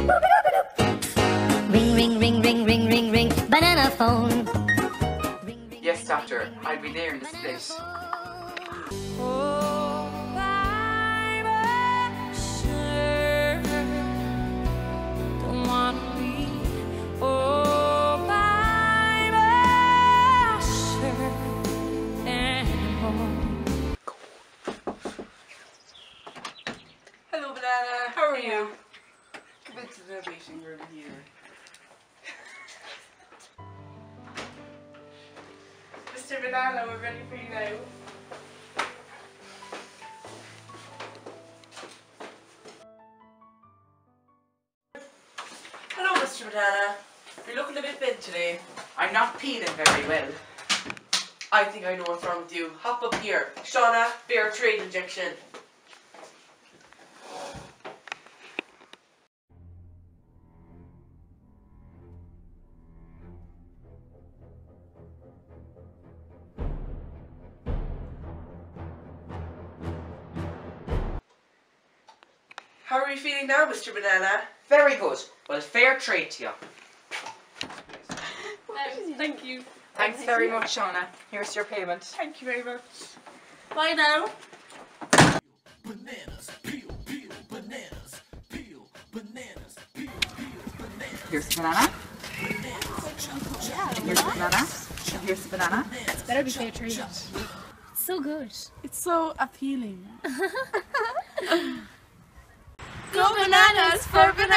Ring, ring, ring, ring, ring, ring, ring, banana phone. Yes, doctor, I'll be there in the split. Hello, Banana. How are you? Come into the waiting room here. Mr. Banana, we're ready for you now. Hello, Mr. Banana. You're looking a bit bent today. I'm not peeling very well. I think I know what's wrong with you. Hop up here. Shauna, Fairtrade injection. How are you feeling now, Mr. Banana? Very good. Well, fair trade to you. Thank you. Thanks very much, Shauna. Here's your payment. Thank you very much. Bye now. Bananas, peel, peel, bananas, peel, bananas, peel, peel, bananas. Here's the banana. Here's the banana. And here's the banana. It's better be fair trade. So good. It's so appealing. Go bananas for bananas!